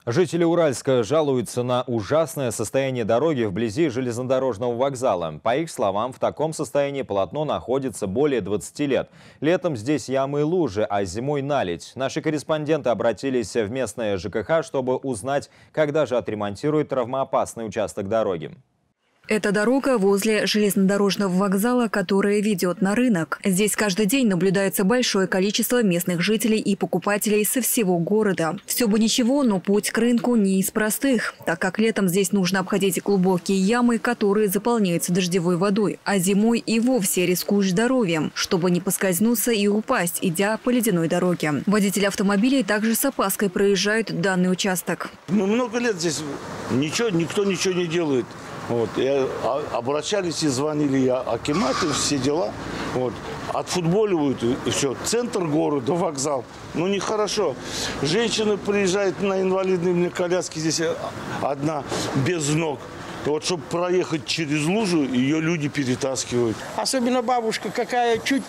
Жители Уральска жалуются на ужасное состояние дороги вблизи железнодорожного вокзала. По их словам, в таком состоянии полотно находится более 20 лет. Летом здесь ямы и лужи, а зимой наледь. Наши корреспонденты обратились в местное ЖКХ, чтобы узнать, когда же отремонтируют травмоопасный участок дороги. Это дорога возле железнодорожного вокзала, которая ведет на рынок. Здесь каждый день наблюдается большое количество местных жителей и покупателей со всего города. Все бы ничего, но путь к рынку не из простых, так как летом здесь нужно обходить глубокие ямы, которые заполняются дождевой водой, а зимой и вовсе рискуешь здоровьем, чтобы не поскользнуться и упасть, идя по ледяной дороге. Водители автомобилей также с опаской проезжают данный участок. Мы много лет здесь никто ничего не делает. Вот, обращались и звонили акиматы, все дела. Вот, отфутболивают и все. Центр города, вокзал. Ну, нехорошо. Женщина приезжает на инвалидной коляске, здесь одна без ног. Вот, чтобы проехать через лужу, ее люди перетаскивают. Особенно бабушка какая чуть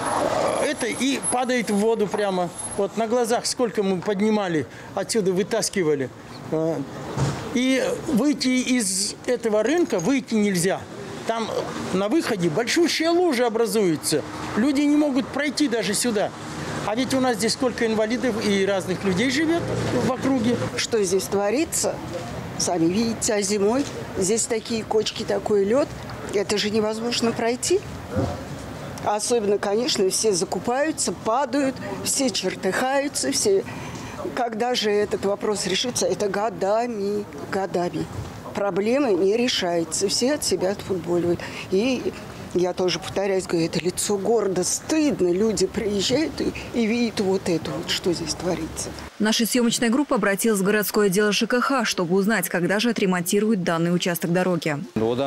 и падает в воду прямо. Вот на глазах сколько мы поднимали, отсюда вытаскивали. И выйти из этого рынка нельзя. Там на выходе большущая лужа образуется. Люди не могут пройти даже сюда. А ведь у нас здесь сколько инвалидов и разных людей живет в округе. Что здесь творится, сами видите, а зимой здесь такие кочки, такой лед. Это же невозможно пройти. Особенно, конечно, все закупаются, падают, все чертыхаются, все... Когда же этот вопрос решится, это годами. Проблема не решается, все от себя отфутболивают. И я тоже повторяюсь, говорю, это лицо города, стыдно. Люди приезжают и видят вот это, что здесь творится. Наша съемочная группа обратилась в городское отдел ЖКХ, чтобы узнать, когда же отремонтируют данный участок дороги.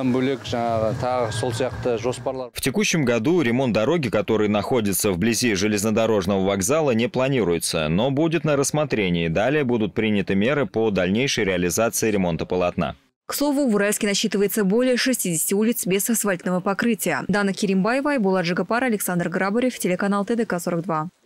В текущем году ремонт дороги, который находится вблизи железнодорожного вокзала, не планируется, но будет на рассмотрении. Далее будут приняты меры по дальнейшей реализации ремонта полотна. К слову, в Уральске насчитывается более 60 улиц без асфальтного покрытия. Дана Керимбаева, Айбулат Жигапар, Александр Грабарев, телеканал ТДК-42.